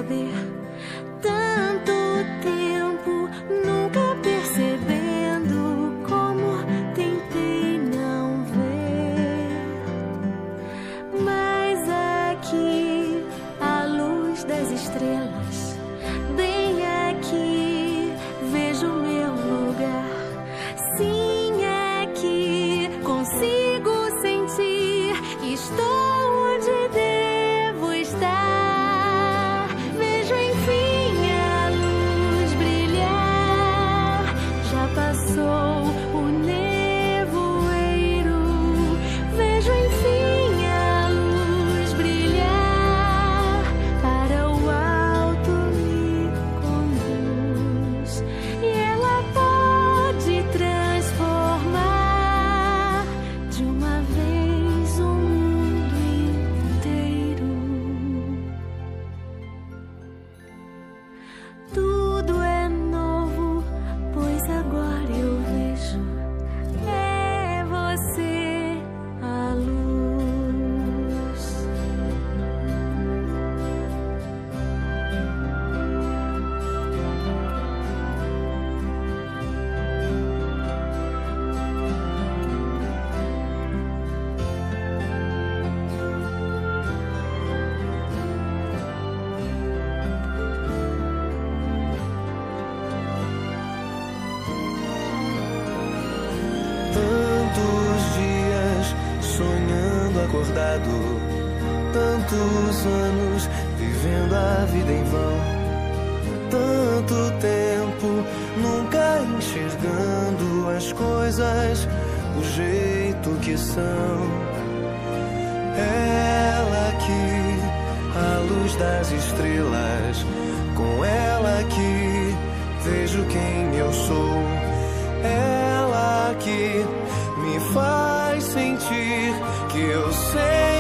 poder. Tanto tempo nunca percebendo como tentei não ver. Mas aqui, à luz das estrelas, bem aqui, vejo meu lugar. Sim, aqui consigo sentir que estou onde devo estar. Vejo enfim a luz brilhar. Já passou o nevoeiro. Vejo enfim a luz brilhar. Para o alto me conduz. E ela pode transformar de uma vez o mundo inteiro. Tudo é novo, pois agora eu vejo. É você a luz. Tantos dias sonhando acordado, tantos anos vivendo a vida em vão, tanto tempo nunca enxergando as coisas do jeito que são. Ela aqui, à luz das estrelas, com ela aqui vejo quem eu sou. Ela aqui me faz sentir que eu sei